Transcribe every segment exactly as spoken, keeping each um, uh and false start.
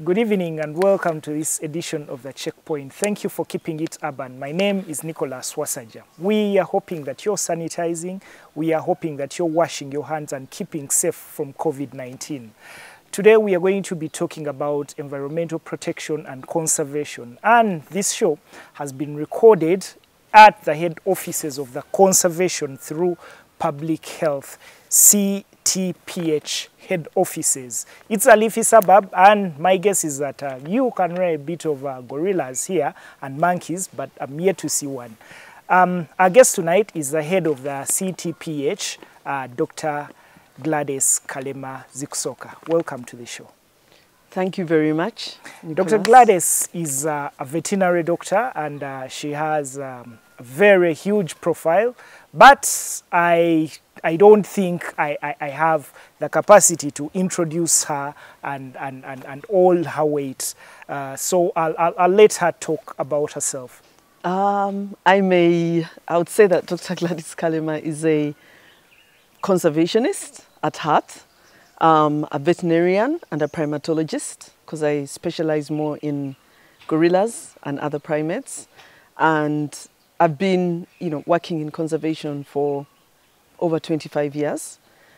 Good evening and welcome to this edition of The Checkpoint. Thank you for keeping it urban. My name is Nicholas Wasaja. We are hoping that you're sanitizing, we are hoping that you're washing your hands and keeping safe from COVID nineteen. Today we are going to be talking about environmental protection and conservation, and this show has been recorded at the head offices of the Conservation Through Public Health, C T P H head offices. It's a leafy suburb, and my guess is that uh, you can run a bit of uh, gorillas here and monkeys, but I'm yet to see one. Um, our guest tonight is the head of the C T P H, uh, Doctor Gladys Kalema Zikusoka. Welcome to the show. Thank you very much, Nicholas. Doctor Gladys is uh, a veterinary doctor, and uh, she has um, a very huge profile, but I I don't think I, I, I have the capacity to introduce her and, and, and, and all her weight. Uh, so I'll, I'll, I'll let her talk about herself. Um, I may, I would say that Doctor Gladys Kalema is a conservationist at heart, um, a veterinarian and a primatologist, because I specialize more in gorillas and other primates. And I've been, you know, working in conservation for over twenty-five years.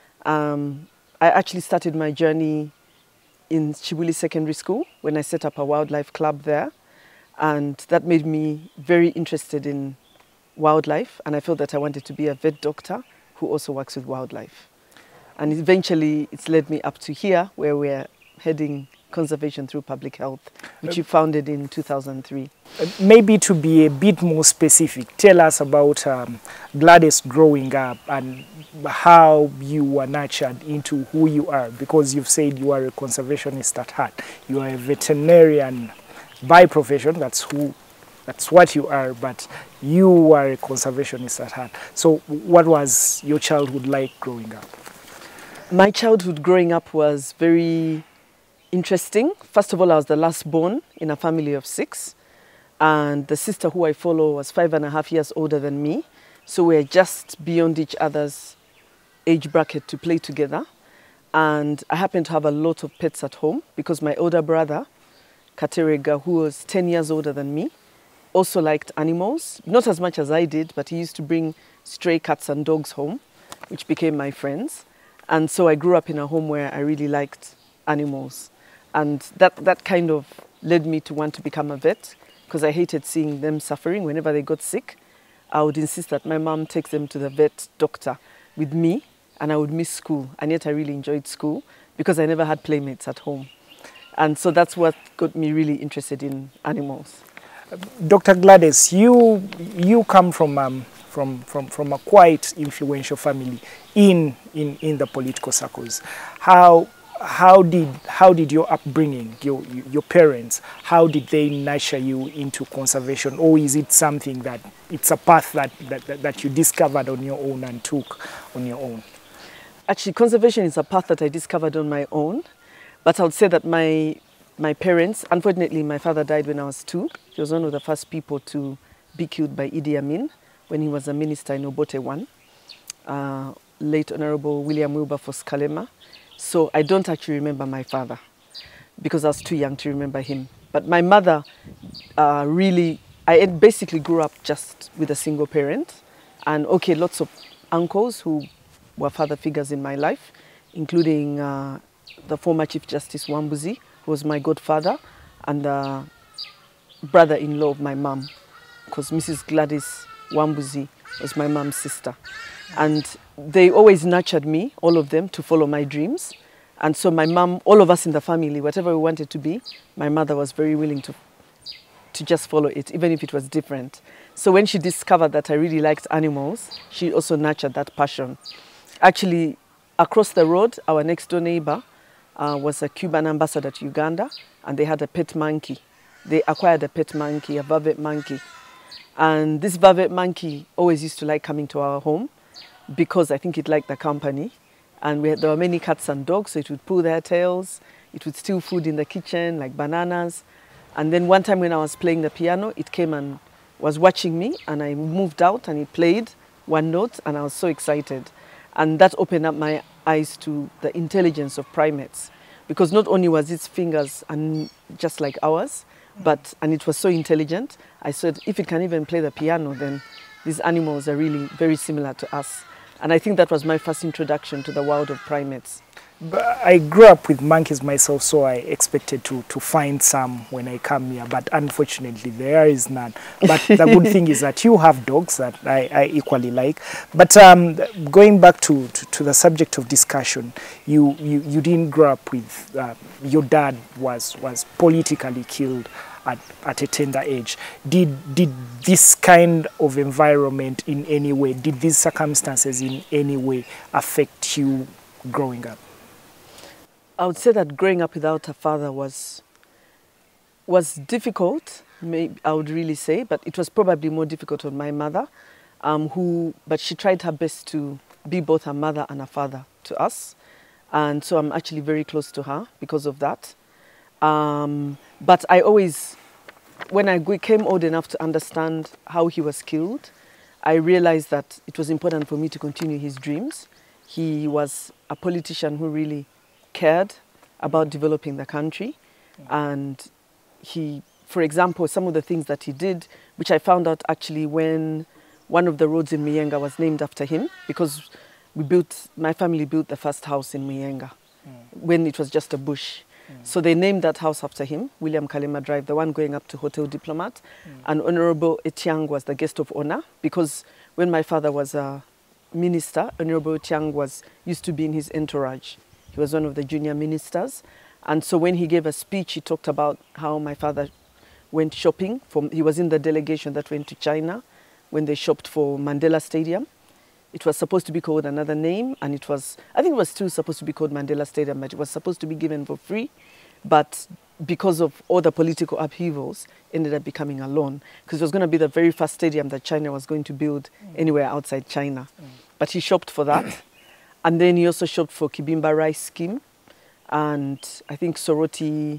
Um, I actually started my journey in Chibuli Secondary School when I set up a wildlife club there. And that made me very interested in wildlife. And I felt that I wanted to be a vet doctor who also works with wildlife. And eventually it's led me up to here, where we're heading Conservation Through Public Health, which you founded in two thousand three. Maybe to be a bit more specific, tell us about um, Gladys growing up and how you were nurtured into who you are, because you've said you are a conservationist at heart. You are a veterinarian by profession, that's who, that's what you are, but you are a conservationist at heart. So what was your childhood like growing up? My childhood growing up was very interesting. First of all, I was the last born in a family of six, and the sister who I follow was five and a half years older than me. So we're just beyond each other's age bracket to play together. And I happened to have a lot of pets at home because my older brother, Katerega, who was ten years older than me, also liked animals. Not as much as I did, but he used to bring stray cats and dogs home, which became my friends. And so I grew up in a home where I really liked animals. And that, that kind of led me to want to become a vet, because I hated seeing them suffering. Whenever they got sick, I would insist that my mom takes them to the vet doctor with me, and I would miss school. And yet I really enjoyed school because I never had playmates at home. And so that's what got me really interested in animals. Doctor Gladys, you, you come from, um, from, from, from a quite influential family in, in, in the political circles. How How did, how did your upbringing, your, your parents, how did they nurture you into conservation? Or is it something that, it's a path that, that, that you discovered on your own and took on your own? Actually, conservation is a path that I discovered on my own. But I would say that my, my parents, unfortunately, my father died when I was two. He was one of the first people to be killed by Idi Amin when he was a minister in Obote one, uh, late Honorable William Wilberforce Kalema. So I don't actually remember my father because I was too young to remember him. But my mother uh, really, I basically grew up just with a single parent. And okay, lots of uncles who were father figures in my life, including uh, the former Chief Justice Wambuzi, who was my godfather, and the brother-in-law of my mom, because Missus Gladys Wambuzi was my mom's sister. And they always nurtured me, all of them, to follow my dreams. And so my mom, all of us in the family, whatever we wanted to be, my mother was very willing to, to just follow it, even if it was different. So when she discovered that I really liked animals, she also nurtured that passion. Actually, across the road, our next door neighbor uh, was a Cuban ambassador to Uganda, and they had a pet monkey. They acquired a pet monkey, a vervet monkey. And this vervet monkey always used to like coming to our home, because I think it liked the company. And we had, there were many cats and dogs, so it would pull their tails. It would steal food in the kitchen, like bananas. And then one time when I was playing the piano, it came and was watching me, and I moved out and it played one note, and I was so excited. And that opened up my eyes to the intelligence of primates, because not only was its fingers and just like ours, but and it was so intelligent. I said, if it can even play the piano, then these animals are really very similar to us. And I think that was my first introduction to the world of primates. But I grew up with monkeys myself, so I expected to, to find some when I come here, but unfortunately there is none. But the good thing is that you have dogs that I, I equally like. But um, going back to, to, to the subject of discussion, you, you, you didn't grow up with, uh, your dad was, was politically killed at, at a tender age. Did, did this kind of environment in any way, did these circumstances in any way affect you growing up? I would say that growing up without a father was was difficult, maybe I would really say, but it was probably more difficult on my mother, um, who, but she tried her best to be both a mother and a father to us. And so I'm actually very close to her because of that. Um, but I always, when I became old enough to understand how he was killed, I realized that it was important for me to continue his dreams. He was a politician who really cared about developing the country, and he, for example, some of the things that he did, which I found out actually when one of the roads in Muyenga was named after him, because we built, my family built the first house in Muyenga mm. when it was just a bush. Mm. So they named that house after him, William Kalema Drive, the one going up to Hotel Diplomat. Mm. And Honorable Etiang was the guest of honor, because when my father was a minister, Honorable Etiang was used to be in his entourage. He was one of the junior ministers. And so when he gave a speech, he talked about how my father went shopping. From, he was in the delegation that went to China when they shopped for Mandela Stadium. It was supposed to be called another name, and it was, I think it was still supposed to be called Mandela Stadium, but it was supposed to be given for free. But because of all the political upheavals, ended up becoming a loan, because it was going to be the very first stadium that China was going to build mm. anywhere outside China. Mm. But he shopped for that. And then he also shopped for Kibimba Rice Scheme, and I think Soroti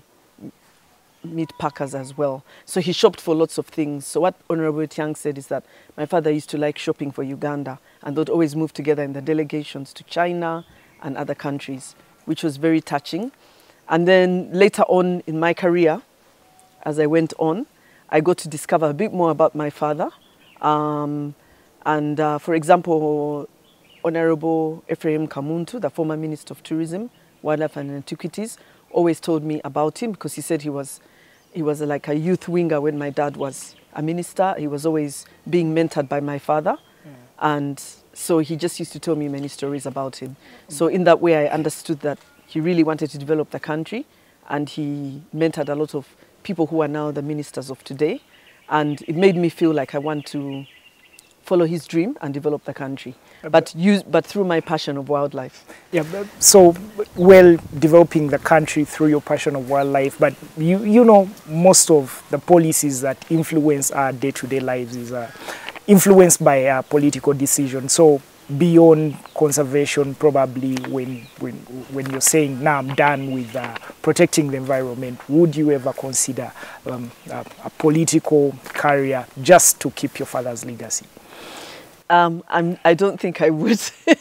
Meat Packers as well. So he shopped for lots of things. So what Honorable Etiang said is that my father used to like shopping for Uganda, and they'd always move together in the delegations to China and other countries, which was very touching. And then later on in my career, as I went on, I got to discover a bit more about my father. Um, and uh, for example, Honorable Ephraim Kamuntu, the former Minister of Tourism, Wildlife and Antiquities, always told me about him, because he said he was, he was like a youth winger when my dad was a minister. He was always being mentored by my father. Mm. And so he just used to tell me many stories about him. Mm. So in that way, I understood that he really wanted to develop the country, and he mentored a lot of people who are now the ministers of today. And it made me feel like I want to follow his dream and develop the country, but use, but through my passion of wildlife. Yeah, so well, developing the country through your passion of wildlife, but you, you know, most of the policies that influence our day-to-day lives is uh, influenced by uh, political decisions. So beyond conservation, probably when, when, when you're saying, now I'm done with uh, protecting the environment, would you ever consider um, a, a political career just to keep your father's legacy? Um, I'm, I don't think I would.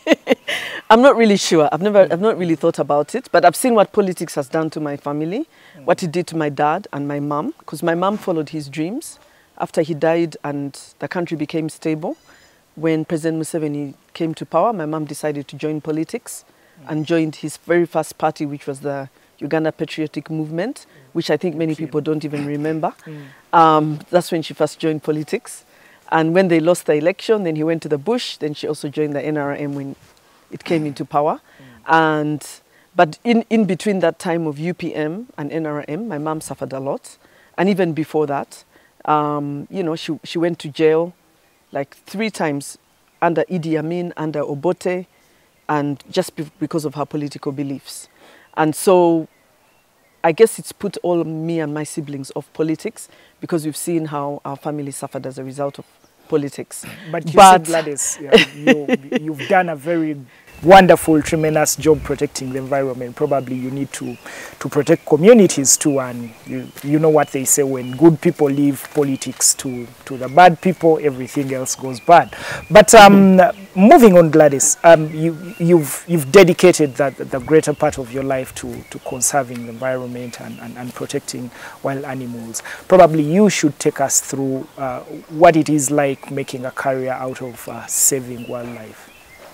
I'm not really sure. I've never, I've not really thought about it, but I've seen what politics has done to my family, mm. what it did to my dad and my mom, because my mom followed his dreams after he died and the country became stable. When President Museveni came to power, my mom decided to join politics mm. and joined his very first party, which was the Uganda Patriotic Movement, mm. which I think many people don't even remember. Mm. Um, that's when she first joined politics. And when they lost the election, then he went to the bush. Then she also joined the N R M when it came into power. Mm. And, but in, in between that time of U P M and N R M, my mom suffered a lot. And even before that, um, you know, she, she went to jail like three times under Idi Amin, under Obote, and just be because of her political beliefs. And so I guess it's put all me and my siblings off politics, because we've seen how our family suffered as a result of politics. But you but, see, Gladys, yeah, you, you've done a very wonderful, tremendous job protecting the environment. Probably you need to, to protect communities too, and you, you know what they say, when good people leave politics to, to the bad people, everything else goes bad. But um, moving on, Gladys, um, you, you've, you've dedicated that, the greater part of your life to, to conserving the environment and, and, and protecting wild animals. Probably you should take us through uh, what it is like making a career out of uh, saving wildlife.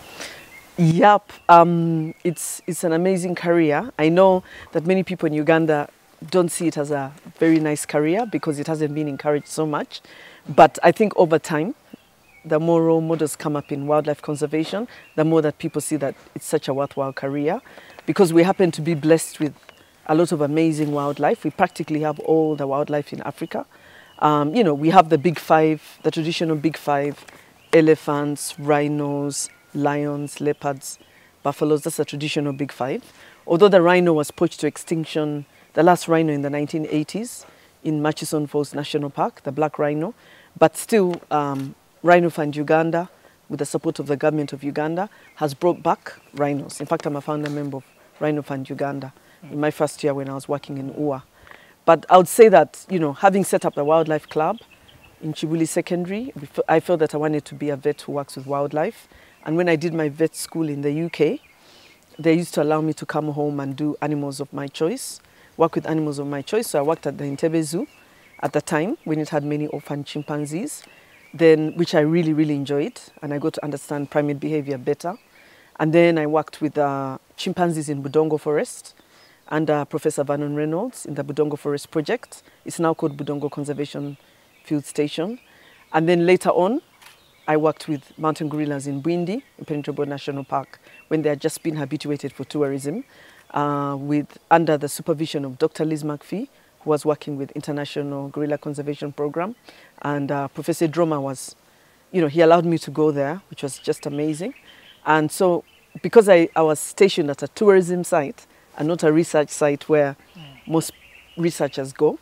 Yep, um, it's, it's an amazing career. I know that many people in Uganda don't see it as a very nice career because it hasn't been encouraged so much. But I think over time, the more role models come up in wildlife conservation, the more that people see that it's such a worthwhile career, because we happen to be blessed with a lot of amazing wildlife. We practically have all the wildlife in Africa. Um, you know, we have the big five, the traditional big five, elephants, rhinos, lions, leopards, buffaloes. That's the traditional big five. Although the rhino was poached to extinction, the last rhino in the nineteen eighties in Murchison Falls National Park, the black rhino, but still, um, Rhino Fund Uganda, with the support of the government of Uganda, has brought back rhinos. In fact, I'm a founder member of Rhino Fund Uganda in my first year when I was working in U A. But I would say that, you know, having set up the Wildlife Club in Chibuli Secondary, I felt that I wanted to be a vet who works with wildlife. And when I did my vet school in the U K, they used to allow me to come home and do animals of my choice, work with animals of my choice. So I worked at the Entebbe Zoo at the time when it had many orphan chimpanzees. Then, which I really, really enjoyed, and I got to understand primate behavior better. And then I worked with uh, chimpanzees in Budongo Forest under Professor Vernon Reynolds in the Budongo Forest project. It's now called Budongo Conservation Field Station. And then later on, I worked with mountain gorillas in Bwindi, Impenetrable National Park, when they had just been habituated for tourism, uh, with, under the supervision of Doctor Liz McPhee, who was working with International Gorilla Conservation Program. And uh, Professor Droma was, you know, he allowed me to go there, which was just amazing. And so, because I, I was stationed at a tourism site and not a research site where mm. most researchers go,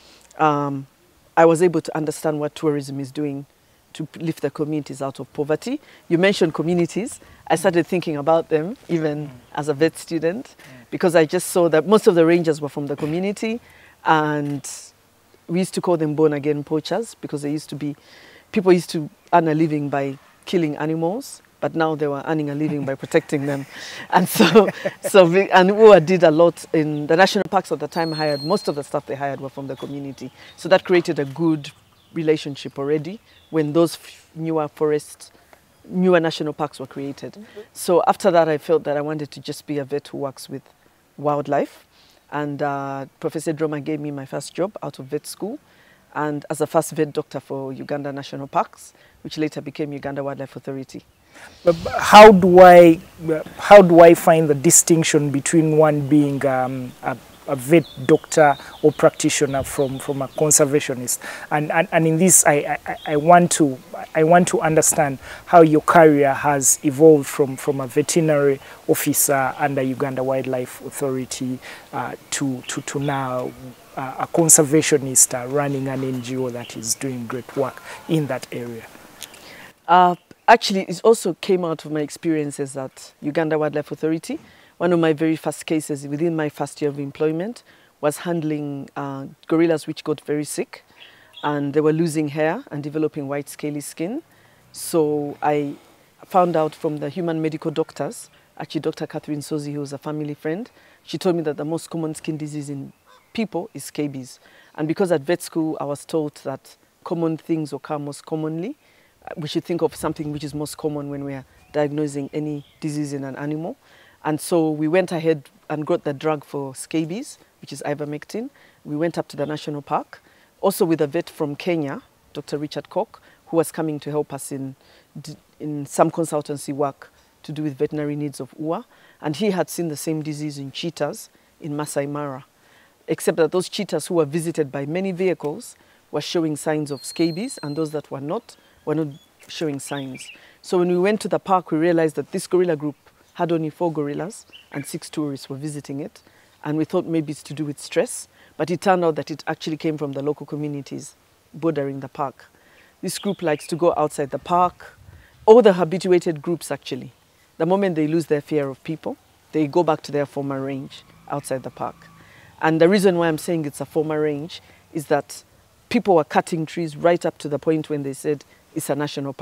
um, I was able to understand what tourism is doing to lift the communities out of poverty. You mentioned communities. I started thinking about them even mm. as a vet student, mm. because I just saw that most of the rangers were from the community, and we used to call them born-again poachers because they used to be, people used to earn a living by killing animals, but now they were earning a living by protecting them. And so, so we, and U A did a lot in the national parks at the time. Hired most of the staff they hired were from the community, so that created a good relationship already when those newer forests, newer national parks were created. Mm-hmm. So after that, I felt that I wanted to just be a vet who works with wildlife. And uh, Professor Droma gave me my first job out of vet school, and as a first vet doctor for Uganda National Parks, which later became Uganda Wildlife Authority. But how do I, how do I find the distinction between one being um, a, a vet doctor or practitioner from, from a conservationist? And, and, and in this, I, I, I, want to, I want to understand how your career has evolved from, from a veterinary officer under Uganda Wildlife Authority uh, to, to, to now uh, a conservationist uh, running an N G O that is doing great work in that area. Uh, actually, it also came out of my experiences at Uganda Wildlife Authority. One of my very first cases within my first year of employment was handling uh, gorillas which got very sick, and they were losing hair and developing white scaly skin. So I found out from the human medical doctors, actually Doctor Catherine Sozi, who was a family friend, she told me that the most common skin disease in people is scabies. And because at vet school I was taught that common things occur most commonly, we should think of something which is most common when we are diagnosing any disease in an animal. And so we went ahead and got the drug for scabies, which is ivermectin. We went up to the national park, also with a vet from Kenya, Doctor Richard Koch, who was coming to help us in, in some consultancy work to do with veterinary needs of U A. And he had seen the same disease in cheetahs in Masai Mara, except that those cheetahs who were visited by many vehicles were showing signs of scabies, and those that were not, were not showing signs. So when we went to the park, we realized that this gorilla group had only four gorillas and six tourists were visiting it. And we thought maybe it's to do with stress, but it turned out that it actually came from the local communities bordering the park. This group likes to go outside the park, or the habituated groups actually. The moment they lose their fear of people, they go back to their former range outside the park. And the reason why I'm saying it's a former range is that people were cutting trees right up to the point when they said it's a national park.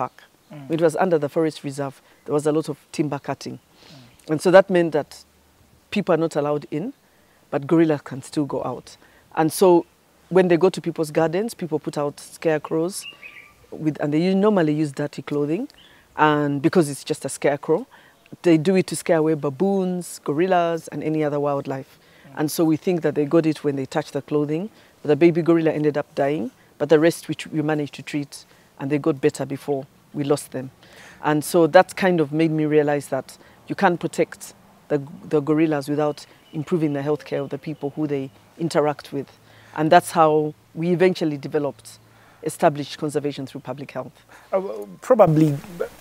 Mm. It was under the forest reserve. There was a lot of timber cutting. Mm. And so that meant that people are not allowed in, but gorillas can still go out. And so when they go to people's gardens, people put out scarecrows, with, and they normally use dirty clothing, and because it's just a scarecrow, they do it to scare away baboons, gorillas, and any other wildlife. Mm. And so we think that they got it when they touched the clothing. But the baby gorilla ended up dying, but the rest which we managed to treat, and they got better before we lost them. And so that kind of made me realize that you can't protect the, the gorillas without improving the healthcare of the people who they interact with. And that's how we eventually developed, established conservation through public health. Uh, probably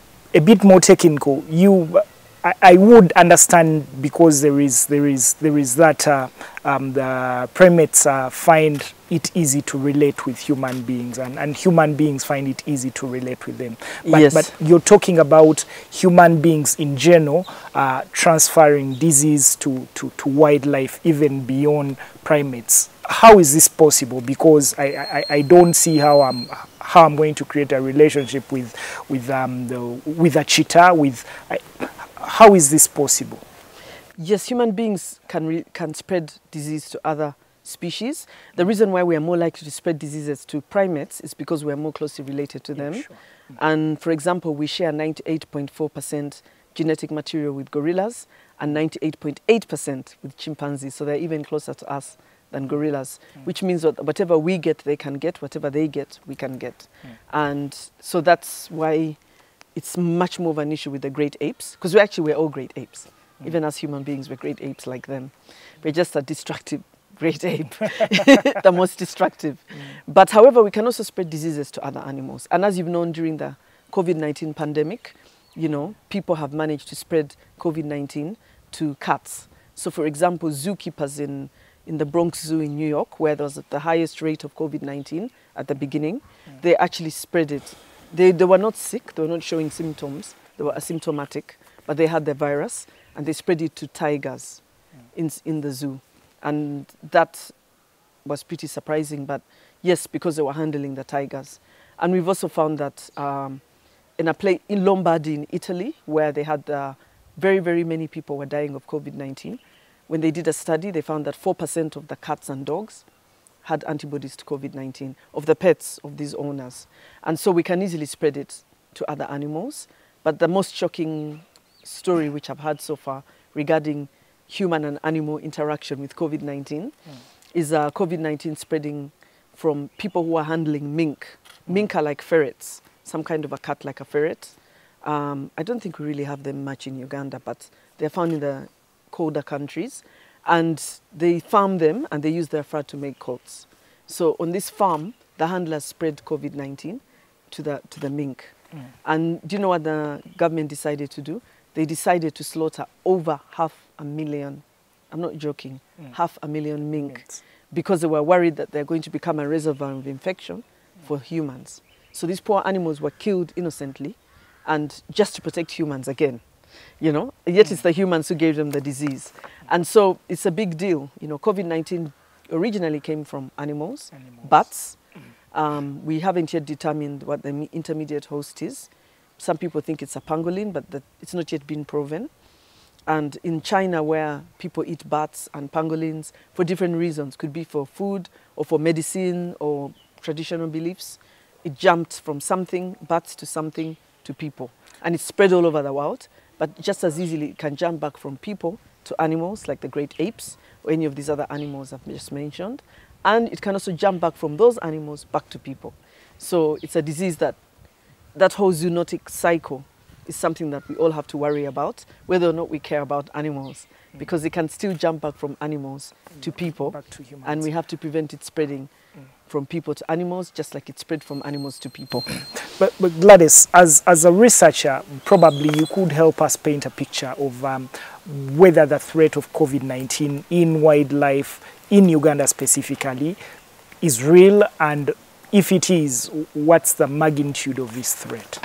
a bit more technical. You, I, I would understand, because there is there is there is that uh, um, the primates uh, find it easy to relate with human beings, and, and human beings find it easy to relate with them. But, yes. but you're talking about human beings in general uh, transferring disease to, to, to wildlife, even beyond primates. How is this possible? Because I, I, I don't see how I'm how I'm going to create a relationship with with um the with a cheetah. With I, how is this possible? Yes, human beings can re can spread disease to other species. The reason why we are more likely to spread diseases to primates is because we are more closely related to them. Yeah, sure. Mm-hmm. And for example, we share ninety-eight point four percent genetic material with gorillas and ninety-eight point eight percent with chimpanzees. So they're even closer to us than gorillas, mm. which means that whatever we get, they can get, whatever they get, we can get. Mm. And so that's why it's much more of an issue with the great apes, because we actually, we're all great apes. Mm. Even as human beings, we're great apes like them. We're just a destructive great ape, the most destructive. Mm. But however, we can also spread diseases to other animals. And as you've known during the COVID nineteen pandemic, you know, people have managed to spread COVID nineteen to cats. So for example, zookeepers in in the Bronx Zoo in New York, where there was the highest rate of COVID nineteen at the beginning, mm. they actually spread it. They, they were not sick, they were not showing symptoms, they were asymptomatic, but they had the virus, and they spread it to tigers mm. in, in the zoo. And that was pretty surprising, but yes, because they were handling the tigers. And we've also found that um, in a place in Lombardy in Italy, where they had uh, very, very many people were dying of COVID nineteen, when they did a study, they found that four percent of the cats and dogs had antibodies to COVID nineteen, of the pets of these owners. And so we can easily spread it to other animals. But the most shocking story which I've had so far regarding human and animal interaction with COVID nineteen mm. is uh, COVID nineteen spreading from people who are handling mink. Mm. Mink are like ferrets, some kind of a cat like a ferret. Um, I don't think we really have them much in Uganda, but they're found in the colder countries, and they farm them and they use their fur to make coats. So on this farm, the handlers spread COVID nineteen to the, to the mink. Mm. And do you know what the government decided to do? They decided to slaughter over half a million, I'm not joking, mm. half a million mink, Minks. because they were worried that they're going to become a reservoir of infection mm. for humans. So these poor animals were killed innocently, and just to protect humans again. You know, yet mm. it's the humans who gave them the disease. And so it's a big deal. You know, COVID nineteen originally came from animals, animals. bats. Mm. Um, we haven't yet determined what the intermediate host is. Some people think it's a pangolin, but that it's not yet been proven. And in China, where people eat bats and pangolins for different reasons, could be for food or for medicine or traditional beliefs, it jumped from something, bats to something, to people. And it's spread all over the world. But just as easily, it can jump back from people to animals like the great apes or any of these other animals I've just mentioned. And it can also jump back from those animals back to people. So it's a disease that, that whole zoonotic cycle is something that we all have to worry about, whether or not we care about animals, mm. because it can still jump back from animals mm. to people, back to humans. And we have to prevent it spreading mm. from people to animals, just like it spread from animals to people. But, but Gladys, as, as a researcher, probably you could help us paint a picture of um, whether the threat of COVID nineteen in wildlife, in Uganda specifically, is real, and if it is, what's the magnitude of this threat?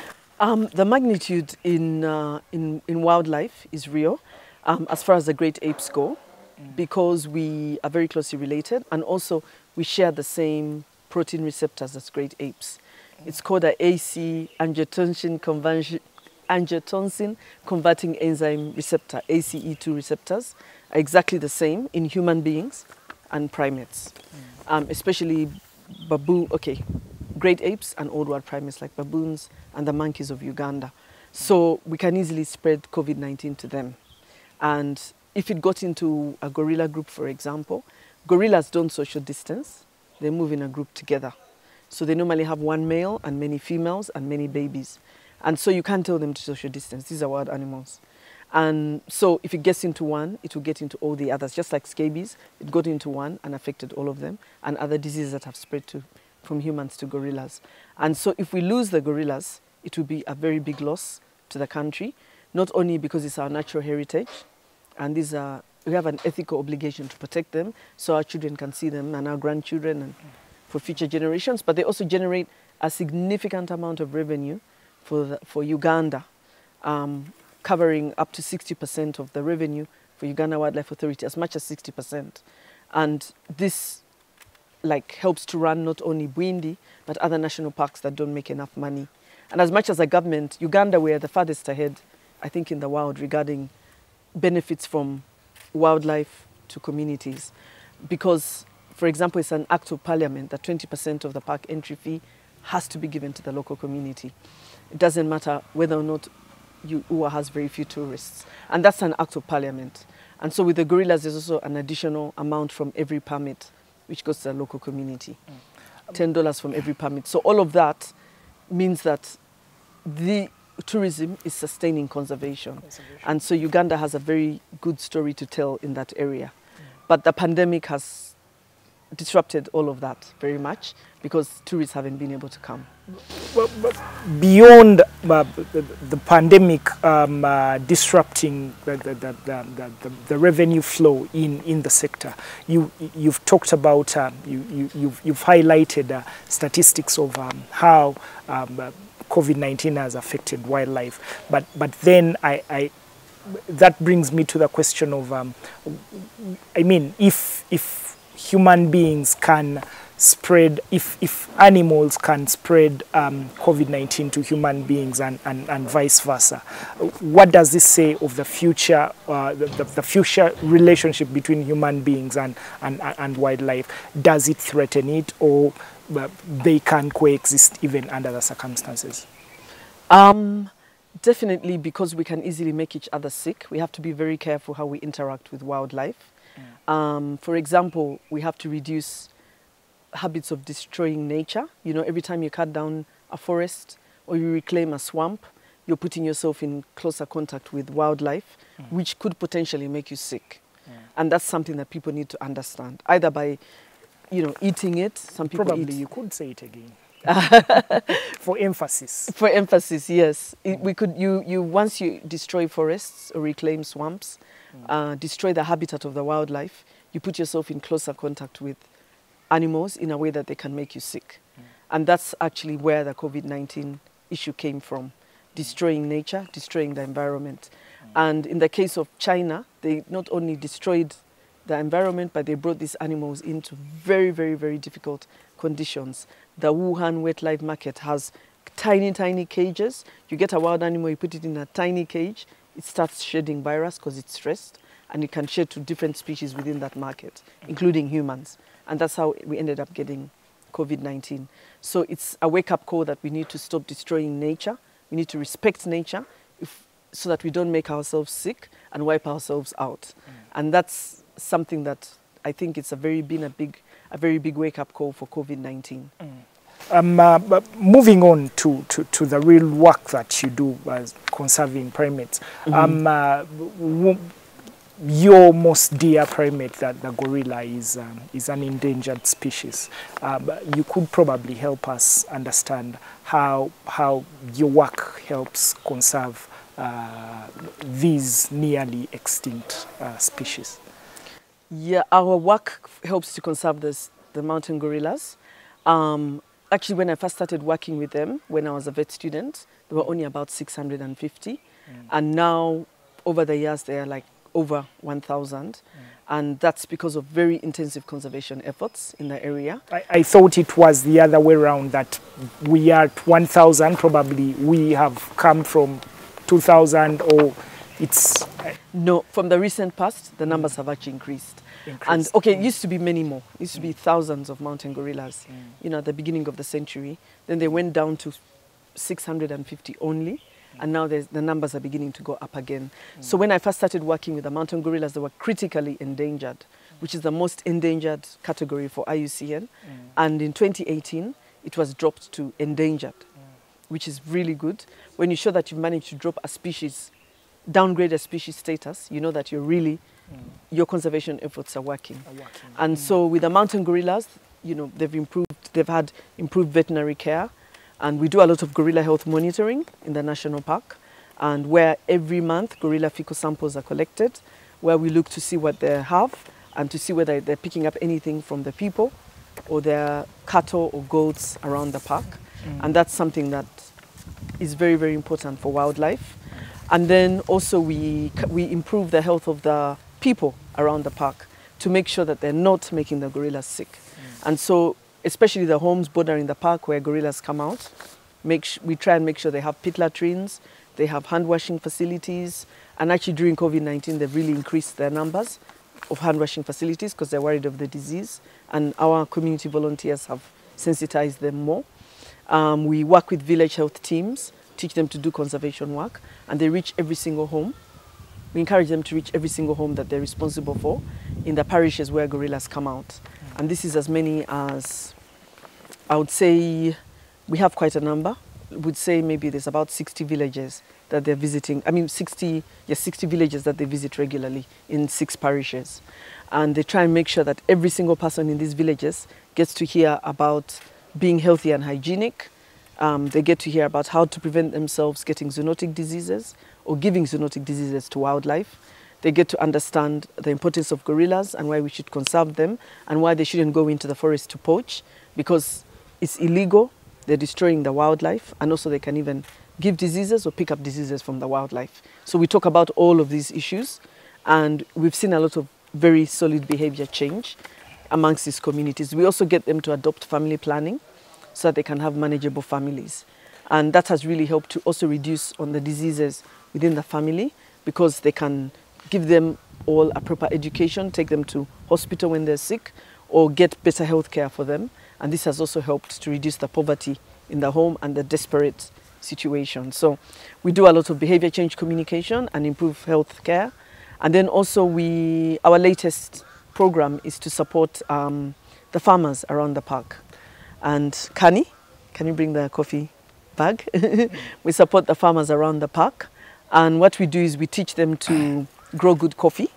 Um, the magnitude in, uh, in, in wildlife is real, um, as far as the great apes go, mm. because we are very closely related, and also we share the same protein receptors as great apes. It's called a AC, angiotensin conversion, angiotensin converting enzyme receptor, A C E two receptors, are exactly the same in human beings and primates, mm. um, especially baboon, okay, great apes and old world primates like baboons and the monkeys of Uganda. So we can easily spread COVID nineteen to them. And if it got into a gorilla group, for example, gorillas don't social distance, they move in a group together. So they normally have one male and many females and many babies. And so you can't tell them to social distance. These are wild animals. And so if it gets into one, it will get into all the others. Just like scabies, it got into one and affected all of them, and other diseases that have spread to, from humans to gorillas. And so if we lose the gorillas, it will be a very big loss to the country, not only because it's our natural heritage, and these are, we have an ethical obligation to protect them so our children can see them and our grandchildren and for future generations, but they also generate a significant amount of revenue for, the, for Uganda, um, covering up to sixty percent of the revenue for Uganda Wildlife Authority, as much as sixty percent. And this like helps to run not only Bwindi, but other national parks that don't make enough money. And as much as a government, Uganda, we are the farthest ahead, I think, in the world regarding benefits from wildlife to communities. Because, for example, it's an act of parliament that twenty percent of the park entry fee has to be given to the local community. It doesn't matter whether or not U U A has very few tourists. And that's an act of parliament. And so with the gorillas, there's also an additional amount from every permit, which goes to the local community. Mm. ten dollars from every permit. So all of that means that the tourism is sustaining conservation. conservation. And so Uganda has a very good story to tell in that area. Mm. But the pandemic has disrupted all of that very much because tourists haven't been able to come. But, but beyond uh, the, the pandemic um, uh, disrupting the, the, the, the, the, the revenue flow in, in the sector, you, you've talked about, uh, you, you, you've, you've highlighted uh, statistics of um, how um, uh, COVID nineteen has affected wildlife. But, but then I, I, that brings me to the question of, um, I mean, if, if human beings can spread, if, if animals can spread um, COVID nineteen to human beings and, and, and vice versa, what does this say of the future, uh, the, the, the future relationship between human beings and, and, and wildlife? Does it threaten it, or uh, they can coexist even under the circumstances? Um, definitely, because we can easily make each other sick. We have to be very careful how we interact with wildlife. Mm. Um, for example, we have to reduce habits of destroying nature. You know, every time you cut down a forest or you reclaim a swamp, you're putting yourself in closer contact with wildlife, mm. which could potentially make you sick. Mm. And that's something that people need to understand, either by, you know, eating it. Some people Probably eat. You could say it again. For emphasis. For emphasis, yes. It, we could, you, you, once you destroy forests or reclaim swamps, mm. uh, destroy the habitat of the wildlife, you put yourself in closer contact with animals in a way that they can make you sick. Mm. And that's actually where the COVID nineteen issue came from, destroying nature, destroying the environment. Mm. And in the case of China, they not only destroyed the environment, but they brought these animals into very, very, very difficult conditions. The Wuhan wet life market has tiny, tiny cages. You get a wild animal, you put it in a tiny cage, it starts shedding virus because it's stressed, and it can shed to different species within that market, including humans. And that's how we ended up getting COVID nineteen. So it's a wake-up call that we need to stop destroying nature. We need to respect nature if, so that we don't make ourselves sick and wipe ourselves out. Mm. And that's something that I think it's a very been a big, a very big wake-up call for COVID nineteen. Mm. Um, uh, but moving on to, to, to the real work that you do as conserving primates, mm-hmm. um, uh, w your most dear primate, that the gorilla, is um, is an endangered species. Um, you could probably help us understand how how your work helps conserve uh, these nearly extinct uh, species. Yeah, our work helps to conserve this, the mountain gorillas. Um, actually, when I first started working with them, when I was a vet student, there were only about six hundred fifty, mm. and now over the years they are like over one thousand. Mm. And that's because of very intensive conservation efforts in the area. I, I thought it was the other way around, that we are at one thousand, probably we have come from two thousand, or it's... Uh, no, from the recent past, the numbers mm. have actually increased. increased. And okay, it used to be many more. It used to be thousands of mountain gorillas, mm. you know, at the beginning of the century. Then they went down to six hundred fifty only. And now the numbers are beginning to go up again. Mm. So when I first started working with the mountain gorillas, they were critically endangered, which is the most endangered category for I U C N. Mm. And in twenty eighteen, it was dropped to endangered, mm. which is really good. When you show that you've managed to drop a species, downgrade a species status, you know that you're really, mm. your conservation efforts are working. Are working. And mm. so with the mountain gorillas, you know, they've improved, they've had improved veterinary care. And we do a lot of gorilla health monitoring in the national park, and where every month gorilla fecal samples are collected, where we look to see what they have and to see whether they're picking up anything from the people or their cattle or goats around the park. Mm. And that's something that is very, very important for wildlife. And then also we, we improve the health of the people around the park to make sure that they're not making the gorillas sick. Mm. And so especially the homes bordering the park where gorillas come out, make we try and make sure they have pit latrines, they have hand washing facilities, and actually during COVID nineteen they've really increased their numbers of hand washing facilities because they're worried of the disease, and our community volunteers have sensitized them more. Um, we work with village health teams, teach them to do conservation work, and they reach every single home. We encourage them to reach every single home that they're responsible for in the parishes where gorillas come out. And this is as many as, I would say, we have quite a number. I would say maybe there's about sixty villages that they're visiting. I mean, sixty, yes, sixty villages that they visit regularly in six parishes. And they try and make sure that every single person in these villages gets to hear about being healthy and hygienic. Um, they get to hear about how to prevent themselves getting zoonotic diseases or giving zoonotic diseases to wildlife. They get to understand the importance of gorillas and why we should conserve them and why they shouldn't go into the forest to poach, because it's illegal, they're destroying the wildlife, and also they can even give diseases or pick up diseases from the wildlife. So we talk about all of these issues, and we've seen a lot of very solid behavior change amongst these communities. We also get them to adopt family planning so that they can have manageable families. And that has really helped to also reduce on the diseases within the family, because they can give them all a proper education, take them to hospital when they're sick, or get better health care for them. And this has also helped to reduce the poverty in the home and the desperate situation. So we do a lot of behavior change communication and improve health care. And then also we, our latest program is to support um, the farmers around the park. And Kani, can you bring the coffee bag? We support the farmers around the park. And what we do is we teach them to grow good coffee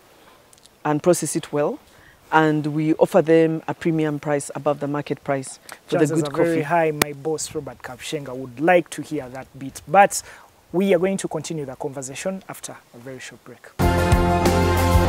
and process it well, and we offer them a premium price above the market price for Chances the good are coffee. Very high. My boss Robert Kapshenga would like to hear that bit, but we are going to continue the conversation after a very short break.